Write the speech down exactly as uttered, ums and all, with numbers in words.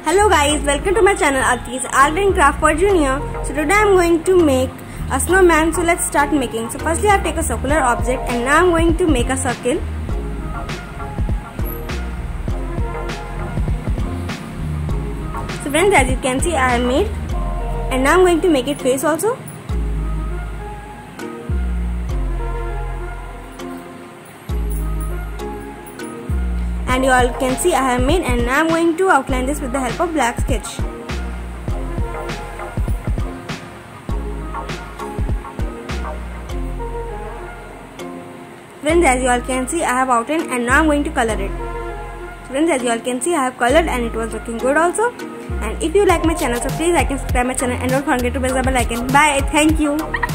Hello guys, welcome to my channel Arti's Art and Craft for Junior. So today I am going to make a snowman. So let's start making. So firstly I have taken a circular object and now I am going to make a circle. So friends, as you can see I have made, and now I am going to make it face also. And you all can see I have made, and now I am going to outline this with the help of black sketch. Friends, as you all can see I have outlined, and now I am going to color it. Friends, as you all can see I have colored and it was looking good also. And if you like my channel, so please like and subscribe my channel and don't forget to press the bell icon. Bye. Thank you.